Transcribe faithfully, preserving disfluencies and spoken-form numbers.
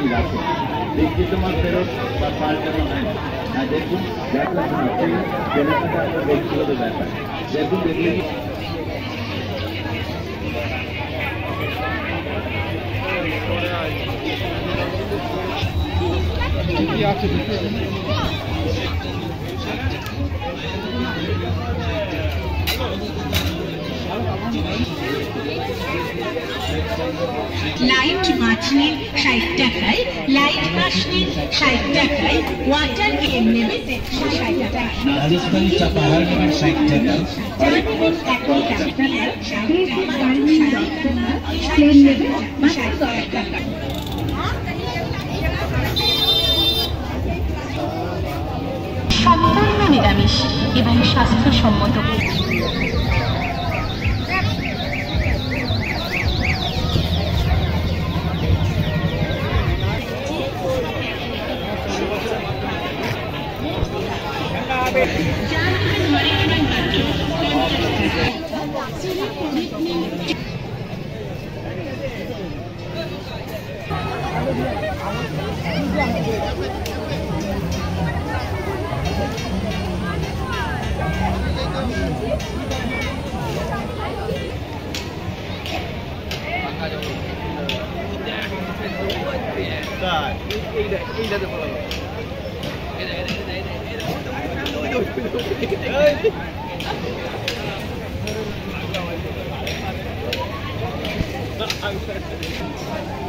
আপনি রাখেন বিক্রি তোমার ফেরত বা পাল্টানো হয় না। আর দেখুন ব্যাপার কেনাকাটা আপনার ব্যক্তিগত ব্যাপার দেখুন দেখলে লাইট মাছ নিন ষাট টাকায়, লাইট মাছ নিন ষাট টাকায়, ওয়াটার গেম নেবেন একশো ষাট টাকা, রাজস্থানী চাপাহার নেবেন ষাট টাকা, চা নেবেন একই টাকা, ষাট টাকা। সম্পূর্ণ নিরামিষ এবং স্বাস্থ্যসম্মত। Hey!